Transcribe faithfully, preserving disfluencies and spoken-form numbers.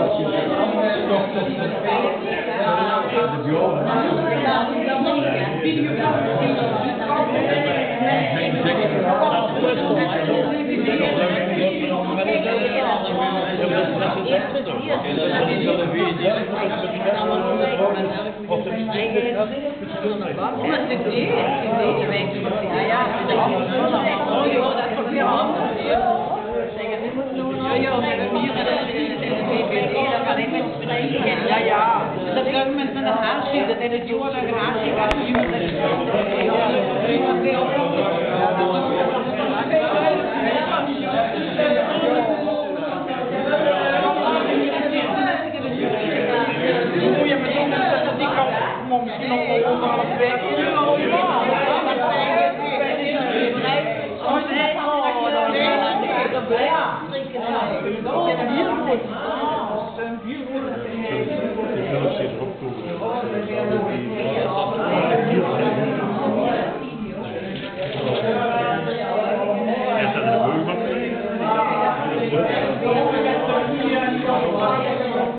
Ja, ja. Dat is ook met een haarsje, dat in het jord een haarsje gaat. Moet je met dat die kan misschien nog wel anderhalf week.